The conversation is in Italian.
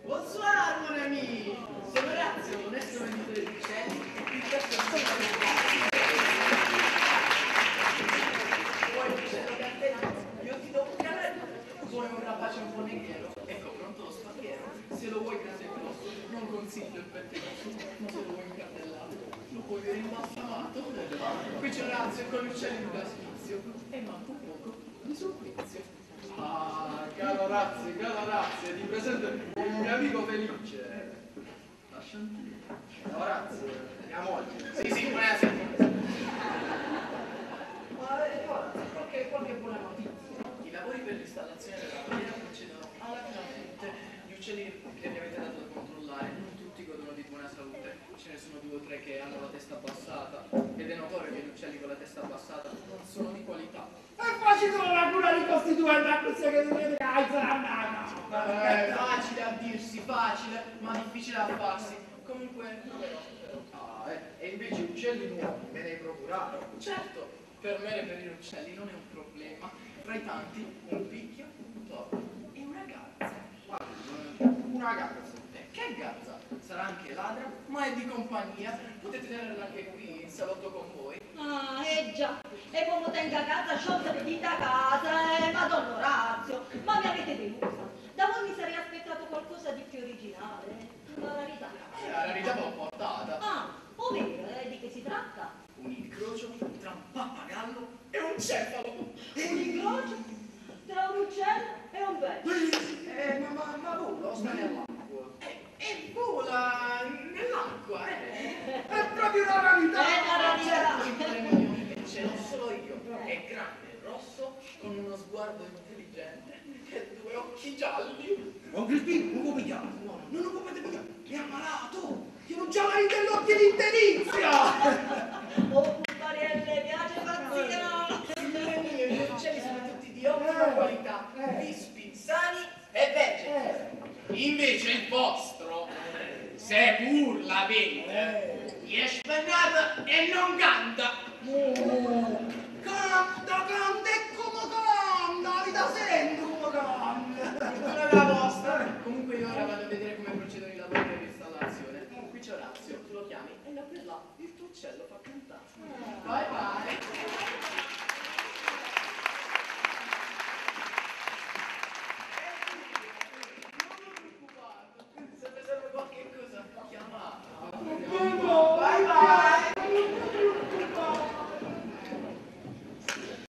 Bonsoir, mon ami! Sono Orazio, onesto venditore di uccelli e qui questo è vuoi uccello cartellino? Io ti do un carrello. Vuoi un rapace un po' neghiero? Ecco, pronto lo spaghiero. Se lo vuoi grande e grosso, non consiglio il pettegolo, ma se lo vuoi incartellato, lo puoi avere imbalsamato. Qui c'è Orazio con gli uccelli di Gaspizio e manco poco di supplizio. Ah, caro Orazio, ti presento il mio amico Felice. Lasciami. Orazio, andiamo oggi. Sì, buonasera. Ma Orazio, qualche buona notizia. I lavori per l'installazione della barriera procedono alla fine. Gli uccelli che mi avete dato da controllare, non tutti godono di buona salute. Ce ne sono 2 o 3 che hanno la testa abbassata ed è notorio che gli uccelli con la testa abbassata non sono di qualità. È facile la cura ricostituente a questa che dovete che sarà andata. Facile a dirsi, facile, ma difficile a farsi. Comunque, E invece uccelli nuovi me ne hai procurato? certo, per me reperire uccelli non è un problema. Tra i tanti, un picchio, un tordo e una gazza. Una gazza. Che gazza? Sarà anche ladra, ma è di compagnia. Potete tenerla anche qui in salotto con voi. Ah, già, e come tenga a casa, sciolta di da casa, Madonna Orazio, ma mi avete delusa. Da voi mi sarei aspettato qualcosa di più originale, la rarità. La rarità l'ho portata. Ah, ovvero, di che si tratta? Un incrocio tra un pappagallo e un cefalo. Un incrocio tra un uccello e un bello. Ma vola, sta nell'acqua. E vola nell'acqua, È proprio una rarità. È una rarità. Certo, ce l'ho solo io. È grande, rosso, con uno sguardo intelligente e 2 occhi gialli. Don Crispino, non può pigliare. No, non lo potete pigliare. È ammalato. Io non c'ho la vita dell'occhio di interizia. Oh, putarielle, piace pazzia. Signore mie, gli uccelli sono tutti di ottima qualità, vispi, sani e vergini. Invece il vostro, se pur l'avete, è spennato e non canta. Canta e come canta. La vita sente come canta. Non è la vostra. Comunque io ora vado a vedere come procedono i lavori per l'installazione. Qui c'è Orazio, tu lo chiami e là per là il tuo uccello fa cantare. Vai, vai.